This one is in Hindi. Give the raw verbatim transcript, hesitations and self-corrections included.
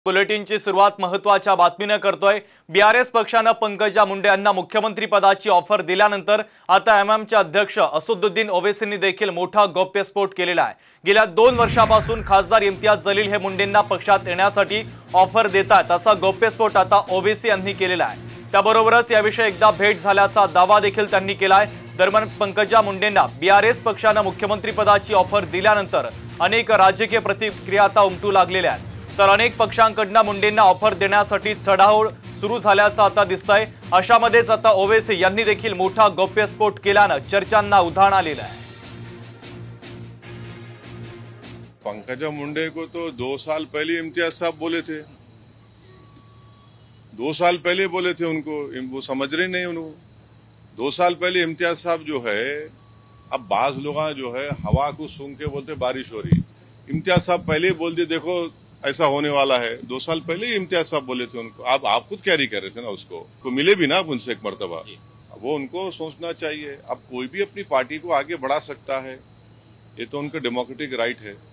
बुलेटिनची सुरुवात महत्त्वाच्या बातमीने करतोय। बीआरएस पक्षाने पंकजा मुंडे यांना मुख्यमंत्री पदाची ऑफर दिल्यानंतर आता एमएमचे अध्यक्ष असदुद्दीन ओवैसींनी देखील मोठा गौप्यस्फोट केलेला आहे। गेल्या दोन वर्षापासून खासदार इम्तियाज जलील हे मुंडेंना पक्षात येण्यासाठी ऑफर देतात असा गौप्यस्फोट आता ओवैसी यांनी केलेला आहे। त्याबरोबरच याविषयी एकदा भेट झाल्याचा दावा देखील त्यांनी केलाय। दरम्यान पंकजा मुंडेंना बीआरएस पक्षाने मुख्यमंत्री पदाची ऑफर दिल्यानंतर अनेक राजकीय प्रतिक्रिया आता उमटू लागलेल्या आहेत। तर अनेक पक्षांकडून मुंडेंना ऑफर देण्यासाठी चढाओढ सुरू झाल्याचं आता दिसतंय। अशामध्येच आता ओवैसी यांनी देखील मोठा गौप्यस्फोट केल्याने चर्चांना उधाण आलेलं आहे। पंकजा मुंडे को तो दो साल पहले इम्तियाज साहब बोले थे, दो साल पहले बोले थे उनको, वो समझ रहे नहीं उनको। दो साल पहले इम्तियाज साहब जो है, अब बाज लोग जो है हवा को सूंघ के बोलते बारिश हो रही। इम्तियाज साहब पहले ही बोल दिए देखो ऐसा होने वाला है। दो साल पहले ही इम्तियाज साहब बोले थे उनको। आप आप खुद कैरी कर रहे थे ना उसको, को मिले भी ना आप उनसे एक मर्तबा। वो उनको सोचना चाहिए। अब कोई भी अपनी पार्टी को आगे बढ़ा सकता है, ये तो उनका डेमोक्रेटिक राइट है।